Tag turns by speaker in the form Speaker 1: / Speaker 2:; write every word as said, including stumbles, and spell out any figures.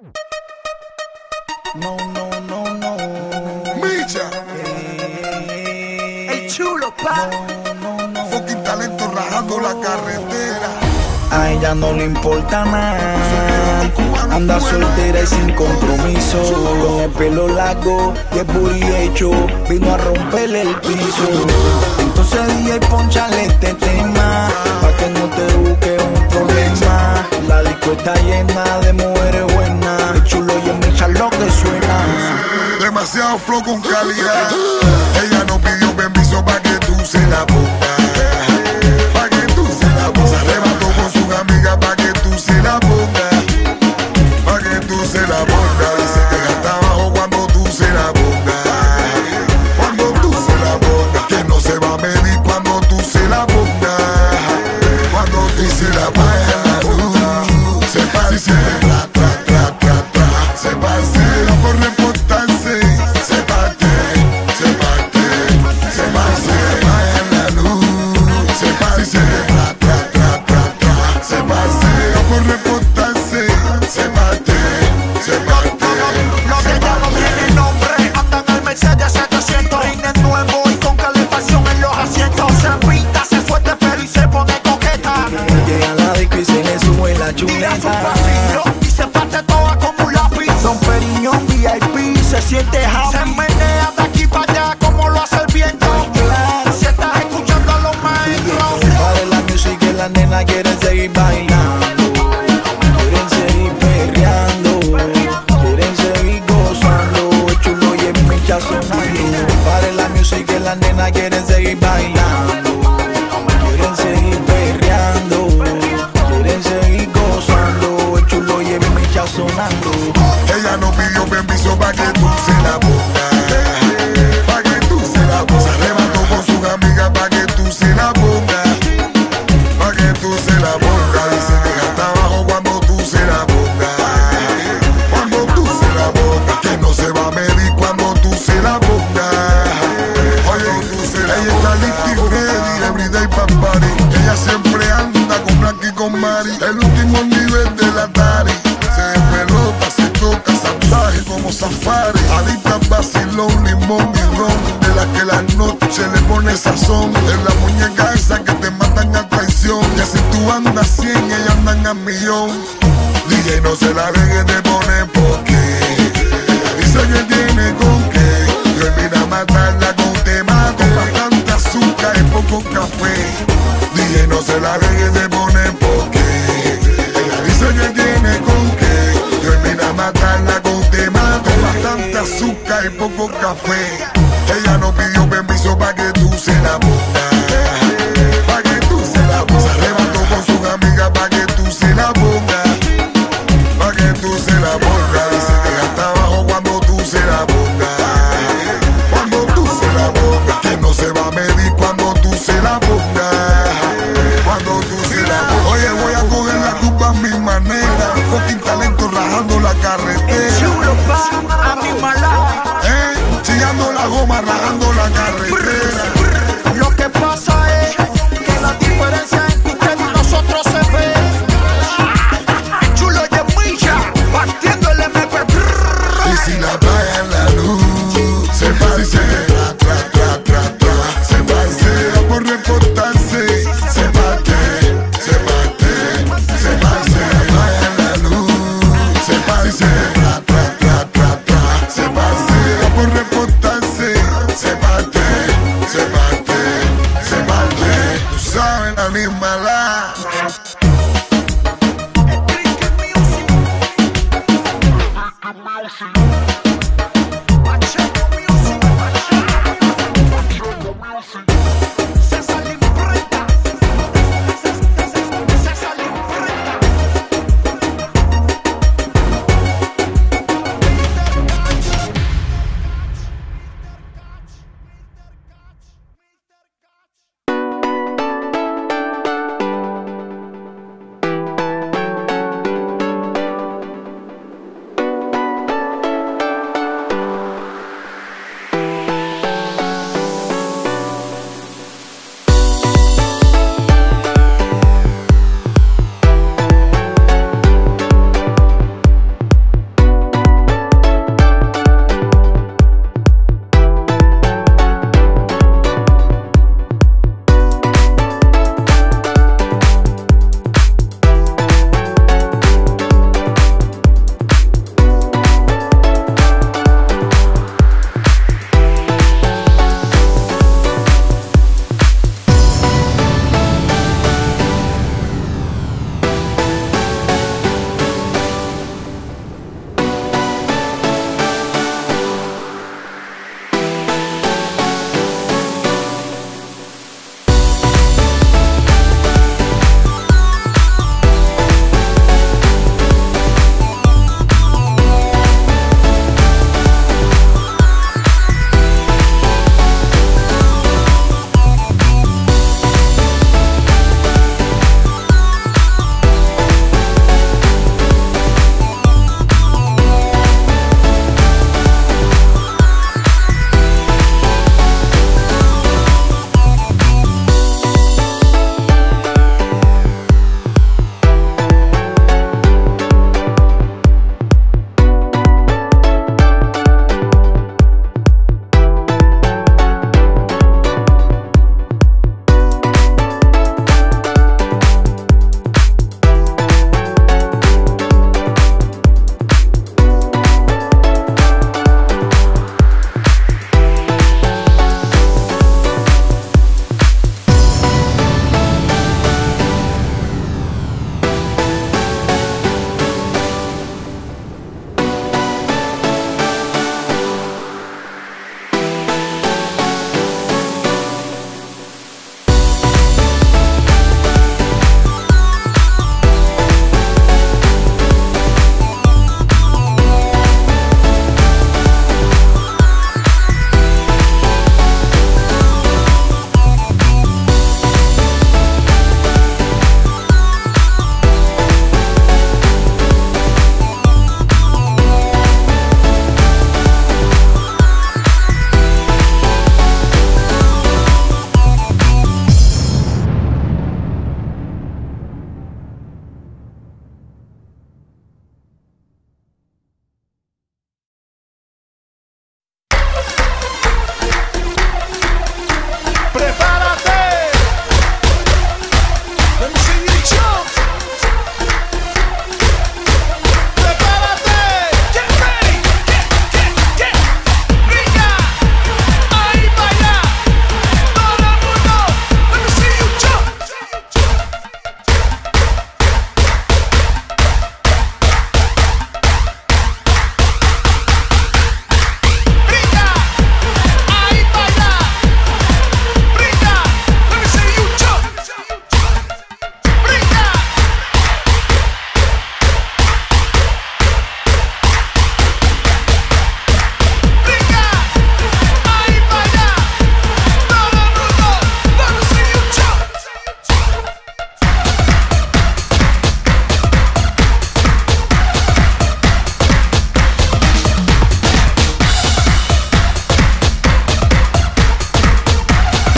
Speaker 1: No, no, no, no.
Speaker 2: Micha.
Speaker 1: Eh,
Speaker 3: El chulo, pa.
Speaker 1: No, no, no.
Speaker 2: Fucking talento rajando la carretera.
Speaker 1: A ella no le importa nada. Anda soltera y sin compromiso. Con el pelo largo y el booty hecho. Vino a romperle el piso. Entonces D J ponchale este tema, pa' que no te busque un problema. La disco está llena de mujeres buenas. El chulo y el Micha lo que suena.
Speaker 2: Demasiado flow con calidad. Ella no pidió permiso pa' que tú se la pongas. Pa' que tú se la pongas. Se arrebató con sus amigas pa' que tú se la pongas. Pa' que tú se la pongas. Dice que gasta abajo cuando tú se la pongas. Cuando tú se la pongas. Que no se va a medir cuando tú se la pongas. Cuando tú se la pongas. Uh, se pase. Tra, tra, tra, tra, tra. Se pase. No por reportarse. Se parte. Se parte. Se pase. Vaya la luz. Se pase. Tra, tra, tra, tra, tra. Se pase. No por reportarse. Se parte. Se parte.
Speaker 3: Los de ella no tienen nombre. Andan al Mercedes setecientos. Rines nuevo y con calefacción en los asientos. Se pinta, se suelta el pelo y se pone coqueta.
Speaker 1: Llega a la disco y se le sube la
Speaker 3: Tira su
Speaker 1: chuleta.
Speaker 3: pasillo y se parte toda como un lápiz.
Speaker 1: Don Periñón V I P se siente happy.
Speaker 3: Se menea de aquí para allá como lo hace el viento. Si estás escuchando a los maestros.
Speaker 1: Pare la música y las nenas quieren seguir bailando. Quieren seguir perreando. Quieren seguir gozando. El chulo y el Micha sonando. Pare la música y las nenas quieren seguir bailando. Quieren seguir perreando. Quieren seguir gozando. El chulo y el Micha sonando.
Speaker 2: Ella no pidió permiso pa' que tú se la pongas. Pa' que tú se la pongas. Se arrebató con sus amigas pa' que tú se la pongas. Pa' que tú se la pongas. Dice que gasta abajo cuando tú se la pongas. Cuando tú se la pongas. Que no se va a medir cuando tú se la pongas. Oye, tú se la ella está lista y ready, everyday pa' party. Ella siempre anda con Blanca y con Mari. El último nivel de la Atari. Se pelota, se toca, salvaje como safari. Adicta, vacilón, limón y ron. De la que la noche le pone sazón. De la muñeca esa que te matan a traición. Que si tú andas cien, ellas andan a millón. D J no se la deje de poner porque ella dice que tiene con qué. Yo mira a matarla con tema, con bastante azúcar y poco café. D J no se la deje de poner porque ella dice que tiene con qué. Yo mira a matarla con tema, con bastante azúcar y poco café. Ella no pidió permiso pa' que tú se la pongas. Pa' que tú se la pongas. Se arrebató con sus amigas pa' que tú se la pongas. Pa' que tú se la pongas. Dice que gasta abajo cuando tú se la pongas. Cuando tú se la pongas. Que no se va a medir cuando tú se la pongas. Cuando tú se la pongas. Oye, voy a coger la culpa a mi manera. Fucking talento rajando la carretera.
Speaker 3: Chulo, pa. A mi mala.
Speaker 2: Eh, chillando la goma, rajando la carretera.